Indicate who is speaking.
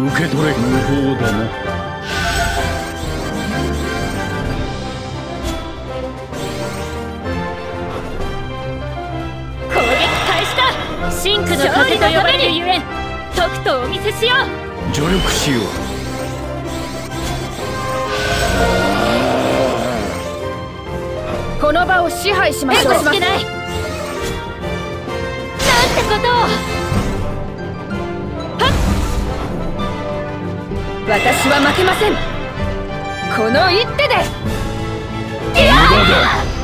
Speaker 1: 受け取れ。無法だな。
Speaker 2: 攻撃開始だ。真紅の風と呼ばれるゆえん、とくとお見せしよう。
Speaker 1: 助力しよう。
Speaker 2: この場を支配しましょう。援護しない。なんてことを。はっ、私は負けません。この一手で。いやー！